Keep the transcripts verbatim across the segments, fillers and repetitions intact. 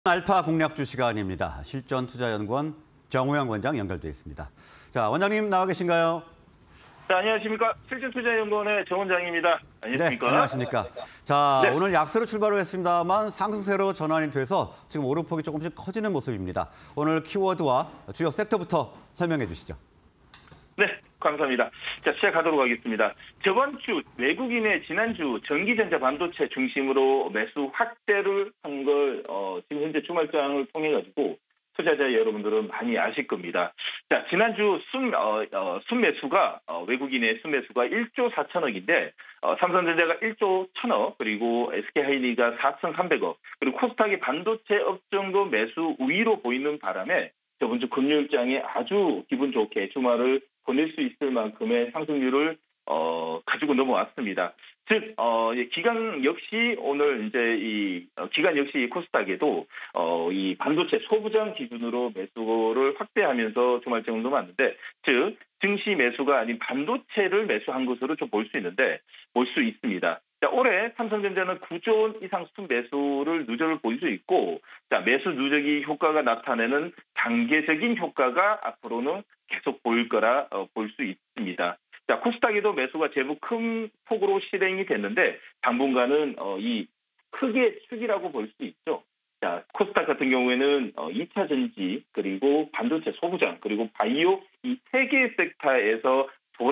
알파 공략주 시간입니다. 실전투자연구원 정우영 원장 연결돼 있습니다. 자, 원장님 나와 계신가요? 자, 안녕하십니까. 실전투자연구원의 정 원장입니다. 안녕하십니까. 네, 안녕하십니까. 자, 네. 오늘 약세로 출발을 했습니다만 상승세로 전환이 돼서 지금 오름폭이 조금씩 커지는 모습입니다. 오늘 키워드와 주요 섹터부터 설명해 주시죠. 네, 감사합니다. 자, 시작하도록 하겠습니다. 저번 주 외국인의 지난주 전기전자 반도체 중심으로 매수 확대를 한 걸 어, 지금 현재 주말장을 통해 가지고 투자자 여러분들은 많이 아실 겁니다. 자, 지난주 순, 어, 어, 순매수가 어, 외국인의 순매수가 일조 사천억인데 어, 삼성전자가 일조 천억, 그리고 에스케이하이닉스가 사천삼백억, 그리고 코스닥이 반도체 업종도 매수 우위로 보이는 바람에 저번 주 금요일장에 아주 기분 좋게 주말을 보낼 수 있을 만큼의 상승률을 어, 가지고 넘어왔습니다. 즉, 어, 기관 역시 오늘 이제 이 어, 기관 역시 코스닥에도 어, 이 반도체 소부장 기준으로 매수를 확대하면서 주말장을 넘어왔는데, 즉 증시 매수가 아닌 반도체를 매수한 것으로 좀 볼 수 있는데 볼 수 있습니다. 자, 올해 삼성전자는 구조 원 이상 순매수를 누적을 보일 수 있고, 자, 매수 누적이 효과가 나타내는 단계적인 효과가 앞으로는 계속 보일 거라 어, 볼 수 있습니다. 자, 코스닥에도 매수가 제법 큰 폭으로 실행이 됐는데 당분간은 어, 이 크게 축이라고 볼 수 있죠. 자, 코스닥 같은 경우에는 어, 이 차 전지, 그리고 반도체 소부장, 그리고 바이오 이 세 개의 섹터에서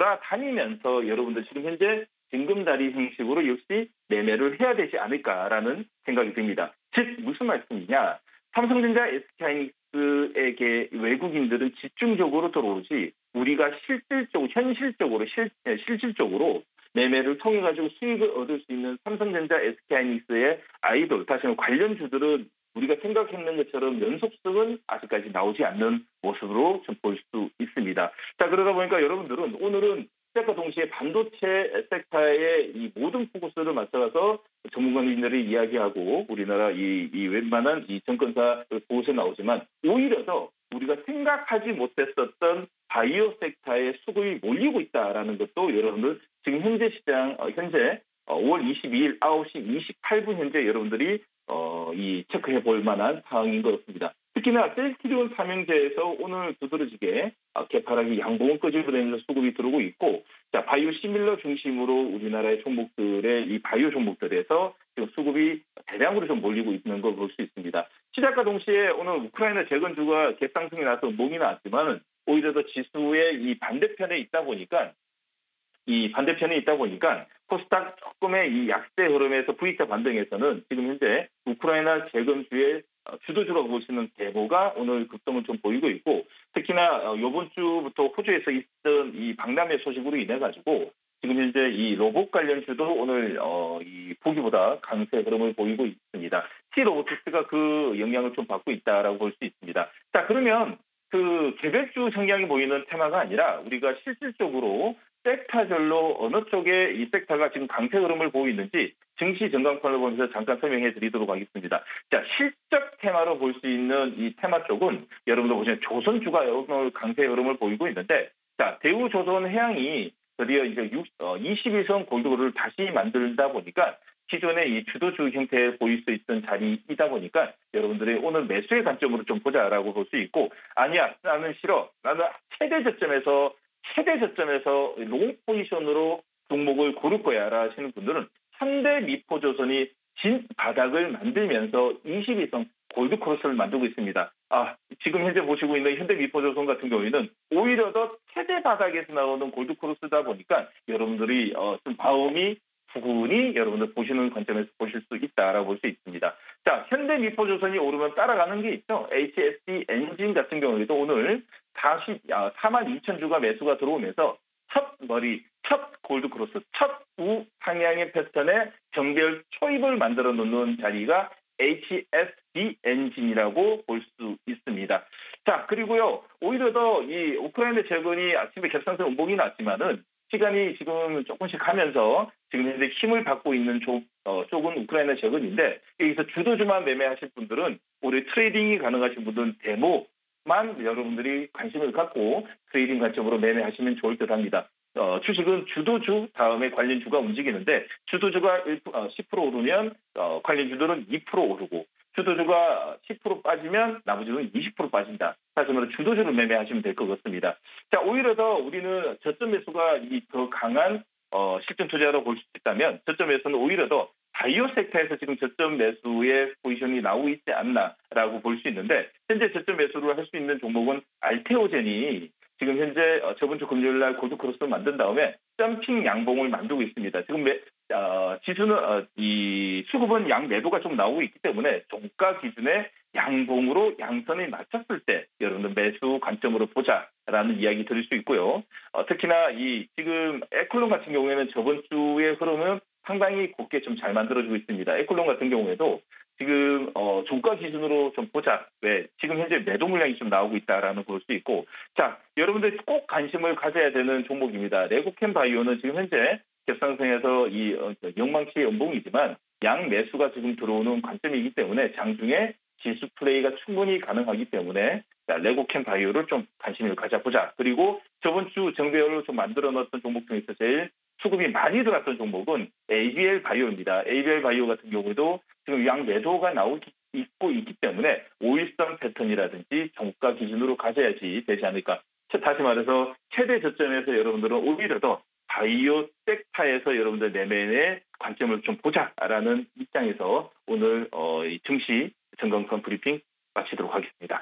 돌아다니면서 여러분들 지금 현재 징검다리 형식으로 역시 매매를 해야 되지 않을까라는 생각이 듭니다. 즉 무슨 말씀이냐? 삼성전자, 에스케이하이닉스에게 외국인들은 집중적으로 들어오지 우리가 실질적으로 현실적으로 실, 실질적으로 매매를 통해 가지고 수익을 얻을 수 있는 삼성전자, 에스케이하이닉스의 아이돌, 다시 말해 관련주들은 우리가 생각했는 것처럼 연속성은 아직까지 나오지 않는 모습으로 좀 볼 수 있습니다. 자, 그러다 보니까 여러분들은 오늘은 시작과 동시에 반도체 섹터의 이 모든 포커스를 맞춰서 전문가님들이 이야기하고 우리나라 이, 이 웬만한 이 정권사 보고서 나오지만 오히려 더 우리가 생각하지 못했었던 바이오 섹터에 수급이 몰리고 있다라는 것도 여러분들 지금 현재 시장 어, 현재 오월 이십이일 아홉 시 이십팔 분 현재 여러분들이 어, 이 체크해 볼 만한 상황인 것 같습니다. 특히나 셀트리온 삼형제에서 오늘 두드러지게 개파락이 양봉을 끄집어내면서 수급이 들어오고 있고, 자, 바이오 시밀러 중심으로 우리나라의 종목들의 이 바이오 종목들에서 지금 수급이 대량으로 좀 몰리고 있는 걸 볼 수 있습니다. 시작과 동시에 오늘 우크라이나 재건주가 갭상승이 나서 몽이 나왔지만 오히려 더 지수의 이 반대편에 있다 보니까 이 반대편에 있다 보니까 코스닥 조금의 이 약세 흐름에서 V자 반등에서는 지금 현재 우크라이나 재건주의 주도주라고 볼 수 있는 대모가 오늘 급등을 좀 보이고 있고, 특히나 이번 주부터 호주에서 있던 이 박람회 소식으로 인해 가지고 지금 현재 이 로봇 관련주도 오늘 어, 이 보기보다 강세 흐름을 보이고 있습니다. T-로보틱스가 그 영향을 좀 받고 있다라고 볼 수 있습니다. 자, 그러면 그 개별주 성향이 보이는 테마가 아니라 우리가 실질적으로 섹터별로 어느 쪽에 이 섹터가 지금 강세 흐름을 보이고 있는지 증시 전광판을 보면서 잠깐 설명해 드리도록 하겠습니다. 자, 실적 테마로 볼 수 있는 이 테마 쪽은 여러분들 보시면 조선주가 오늘 강세 흐름을 보이고 있는데, 자, 대우조선해양이 드디어 이제 이십일 선 골드를 다시 만들다 보니까 기존의 이 주도주 형태에 보일 수 있던 자리이다 보니까 여러분들이 오늘 매수의 관점으로 좀 보자라고 볼 수 있고, 아니야, 나는 싫어, 나는 최대 저점에서 최대 저점에서 롱 포지션으로 종목을 고를 거야라 하시는 분들은 현대미포조선이 진 바닥을 만들면서 이십일 선 골드크로스를 만들고 있습니다. 아, 지금 현재 보시고 있는 현대미포조선 같은 경우에는 오히려 더 최대 바닥에서 나오는 골드크로스다 보니까 여러분들이 어, 좀 마음이 부근히 여러분들 보시는 관점에서 보실 수 있다라고 볼 수 있습니다. 자, 현대미포조선이 오르면 따라가는 게 있죠. 에이치에스디 엔진 같은 경우에도 오늘 다시 사만 이천 주가 매수가 들어오면서 첫 머리, 첫 골드크로스, 첫 우상향의 패턴에 정배열 초입을 만들어 놓는 자리가 에이치에스디 엔진이라고 볼 수 있습니다. 자, 그리고요, 오히려 더 이 우크라이나 재건이 아침에 겹상승 음봉이 났지만은 시간이 지금 조금씩 가면서 지금 현재 힘을 받고 있는 쪽, 어, 쪽은 우크라이나 재건인데, 여기서 주도주만 매매하실 분들은 올해 트레이딩이 가능하신 분들은 데모만 여러분들이 관심을 갖고 트레이딩 관점으로 매매하시면 좋을 듯 합니다. 어, 주식은 주도주 다음에 관련주가 움직이는데 주도주가 일, 어, 십 퍼센트 오르면 어, 관련주들은 이 퍼센트 오르고 주도주가 십 퍼센트 빠지면 나머지는 이십 퍼센트 빠진다. 다시 말해 주도주를 매매하시면 될 것 같습니다. 자, 오히려 더 우리는 저점 매수가 이 더 강한 어, 실전 투자로 볼 수 있다면 저점에서는 오히려 더 바이오 섹터에서 지금 저점 매수의 포지션이 나오고 있지 않나라고 볼 수 있는데 현재 저점 매수를 할 수 있는 종목은 알테오젠이 지금 현재 저번 주 금요일 날 골드 크로스를 만든 다음에 점핑 양봉을 만들고 있습니다. 지금 매, 어, 지수는 어, 이 수급은 양 매도가 좀 나오고 있기 때문에 종가 기준의 양봉으로 양선이 맞췄을 때 여러분들 매수 관점으로 보자라는 이야기 드릴 수 있고요. 어, 특히나 이 지금 에콜론 같은 경우에는 저번 주의 흐름은 상당히 곱게 좀 잘 만들어지고 있습니다. 에콜론 같은 경우에도 지금 어, 종가 기준으로 좀 보자. 왜 지금 현재 매도 물량이 좀 나오고 있다라는 걸 수 있고, 자 여러분들 꼭 관심을 가져야 되는 종목입니다. 레고캠 바이오는 지금 현재 겹상승에서 이 어, 영망치의 연봉이지만 양 매수가 지금 들어오는 관점이기 때문에 장중에 지수 플레이가 충분히 가능하기 때문에 자, 레고캠 바이오를 좀 관심을 가져보자. 그리고 저번 주 정배열로 좀 만들어 놓았던 종목 중에서 제일 수급이 많이 들어왔던 종목은 에이비엘 바이오입니다. 에이비엘 바이오 같은 경우도 지금 양 매도가 나오고 있고 있기 때문에 오일선 패턴이라든지 종가 기준으로 가져야지 되지 않을까. 다시 말해서 최대 저점에서 여러분들은 오히려 더 바이오 섹터에서 여러분들 매매의 관점을 좀 보자라는 입장에서 오늘 어, 이 증시 정강권 브리핑 마치도록 하겠습니다.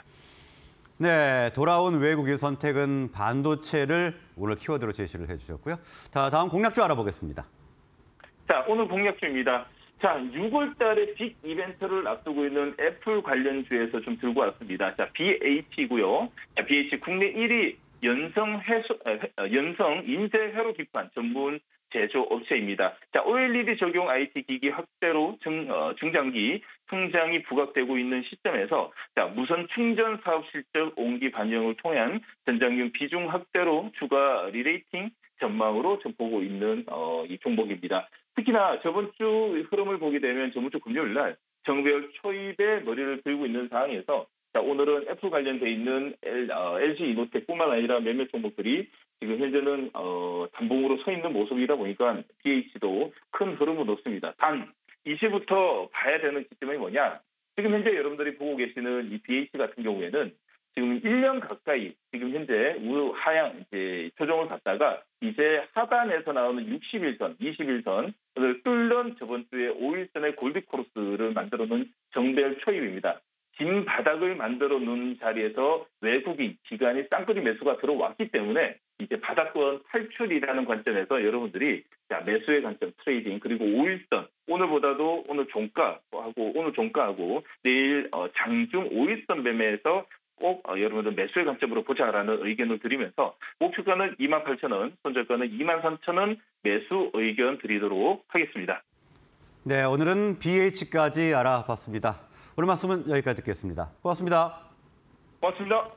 네, 돌아온 외국인 선택은 반도체를 오늘 키워드로 제시를 해주셨고요. 자, 다음 공략주 알아보겠습니다. 자, 오늘 공략주입니다. 자, 유월 달에 빅 이벤트를 앞두고 있는 애플 관련주에서 좀 들고 왔습니다. 자, 비에이치고요. 자, 비에이치 국내 일 위 연성 해소, 연성 인쇄 회로 기판 전문 제조 업체입니다. 자, 오엘이디 적용 아이티 기기 확대로 증, 어, 중장기 성장이 부각되고 있는 시점에서 자, 무선 충전 사업 실적 온기 반영을 통한 전장용 비중 확대로 추가 리레이팅 전망으로 좀 보고 있는 어, 이 종목입니다. 특히나 저번 주 흐름을 보게 되면 저번 주 금요일 날 정배열 초입에 머리를 들고 있는 상황에서 자, 오늘은 애플 관련돼 있는 엘, 어, 엘지 이노텍뿐만 아니라 몇몇 종목들이 지금 현재는 어, 단봉으로 서 있는 모습이다 보니까 비에이치도 큰 흐름은 없습니다. 단 이제부터 봐야 되는 시점이 뭐냐? 지금 현재 여러분들이 보고 계시는 이 비에이치 같은 경우에는 지금 일 년 가까이 지금 현재 우 하향 이제 조정을 받다가 이제 하단에서 나오는 육십 일선, 이십 일선을 뚫는 저번 주에 오 일선의 골드 코러스를 만들어 놓은 정배열 초입입니다. 긴 바닥을 만들어 놓은 자리에서 외국인 기관이 쌍끌이 매수가 들어왔기 때문에 이제 바닥권 탈출이라는 관점에서 여러분들이 자, 매수의 관점 트레이딩 그리고 오 일선 오늘보다도 오늘 종가하고 오늘 종가하고 내일 어, 장중 오 일선 매매에서 꼭 어, 여러분들 매수의 관점으로 보자라는 의견을 드리면서 목표가는 이만 팔천 원, 손절가는 이만 삼천 원 매수 의견 드리도록 하겠습니다. 네, 오늘은 비에이치까지 알아봤습니다. 오늘 말씀은 여기까지 듣겠습니다. 고맙습니다. 고맙습니다.